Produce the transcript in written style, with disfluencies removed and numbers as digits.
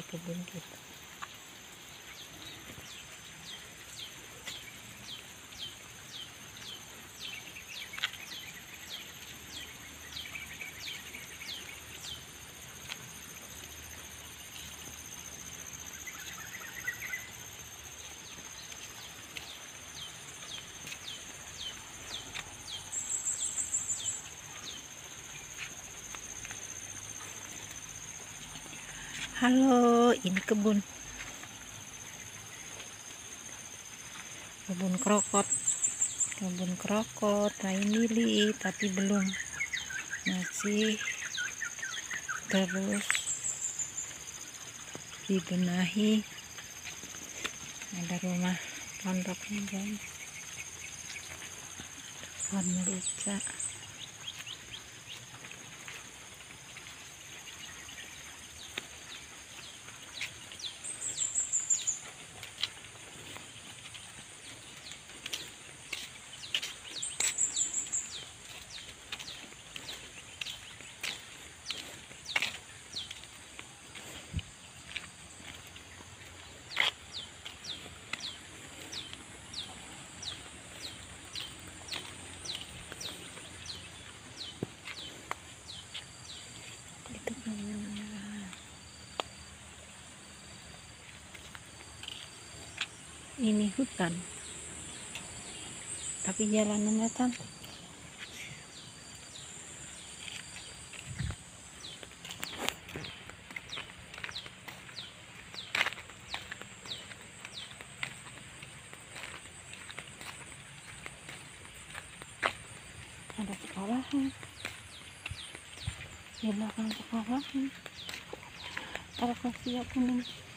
kebun kita. Halo, ini kebun krokot, lain lili, tapi belum, masih terus dibenahi. Ada rumah pondoknya guys, pohon merica. Ini hutan, tapi jalanannya cantik. Ada sekolahan, di belakang sekolahan ada kasia kuning.